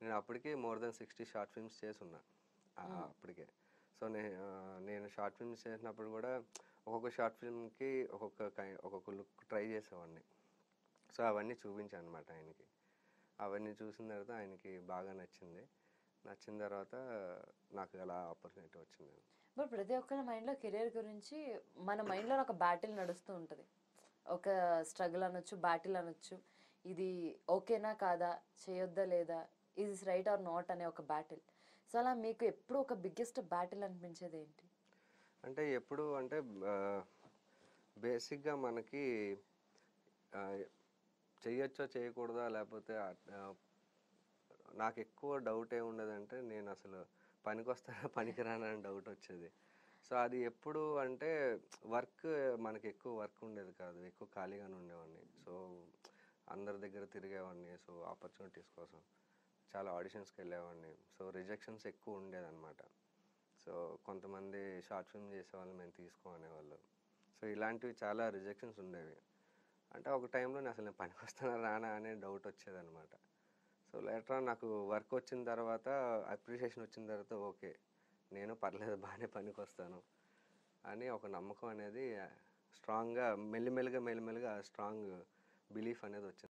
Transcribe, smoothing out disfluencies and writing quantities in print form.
నేను అప్పటికి more than 60 short films చేసున్నా అప్పటికే. సో నేను షార్ట్ ఫిల్మ్స్ చేసినప్పుడు కూడా ఒక్కొక్క షార్ట్ ఫిల్మ్కి ఒక్కొక్క లుక్ ట్రై చేసేవాడిని. సో అవన్నీ చూపించాను అనమాట ఆయనకి. అవన్నీ చూసిన తర్వాత ఆయనకి బాగా నచ్చింది. నచ్చిన తర్వాత నాకు అలా ఆపర్చునిటీ వచ్చింది. బట్ ప్రతి ఒక్కరి మైండ్లో కెరియర్ గురించి మన మైండ్లో ఒక బ్యాటిల్ నడుస్తూ ఉంటుంది. ఒక స్ట్రగుల్ అనొచ్చు, బ్యాటిల్ అనొచ్చు. ఇది ఓకేనా కాదా, చేయొద్దా లేదా, ఈజ్ రైట్ ఆర్ నాట్ అనే ఒక బ్యాటిల్. సో అలా మీకు ఎప్పుడు ఒక బిగ్గెస్ట్ బ్యాటిల్ అనిపించేది ఏంటి? అంటే ఎప్పుడు అంటే బేసిక్గా మనకి చెయ్యొచ్చో చేయకూడదా, లేకపోతే నాకు ఎక్కువ డౌట్ ఏముండదంటే నేను అసలు పనికొస్తానా పనికిరానా అని డౌట్ వచ్చేది. సో అది ఎప్పుడు అంటే మనకి ఎక్కువ వర్క్ ఉండేది కాదు, ఎక్కువ ఖాళీగానే ఉండేవాడిని. సో అందరి దగ్గర తిరిగేవాడిని. సో ఆపర్చునిటీస్ కోసం చాలా ఆడిషన్స్కి వెళ్ళేవాడిని. సో రిజెక్షన్స్ ఎక్కువ ఉండేదన్నమాట. సో కొంతమంది షార్ట్ ఫిల్మ్ చేసేవాళ్ళు మేము తీసుకోనేవాళ్ళు. సో ఇలాంటివి చాలా రిజెక్షన్స్ ఉండేవి. అంటే ఒక టైంలో అసలు నేను పనికొస్తానా రానా అనే డౌట్ వచ్చేదన్నమాట. సో లేటర్ ఆన్ నాకు వర్క్ వచ్చిన తర్వాత, అప్రిషియేషన్ వచ్చిన తర్వాత ఓకే, నేను పర్లేదు బాగానే పనికొస్తాను అని ఒక నమ్మకం అనేది స్ట్రాంగ్గా మెల్లిమెల్లిగా స్ట్రాంగ్ బిలీఫ్ అనేది వచ్చింది.